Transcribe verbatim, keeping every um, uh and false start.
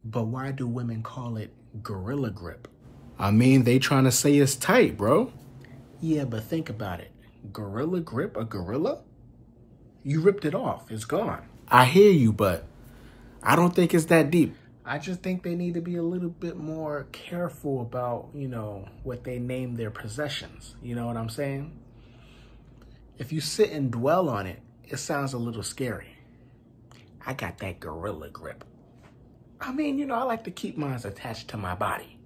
But why do women call it gorilla grip? I mean, they trying to say it's tight, bro. Yeah, but think about it. Gorilla grip a gorilla? You ripped it off. It's gone. I hear you, but I don't think it's that deep. I just think they need to be a little bit more careful about, you know, what they name their possessions. You know what I'm saying? If you sit and dwell on it, it sounds a little scary. I got that gorilla grip. I mean, you know, I like to keep mine attached to my body.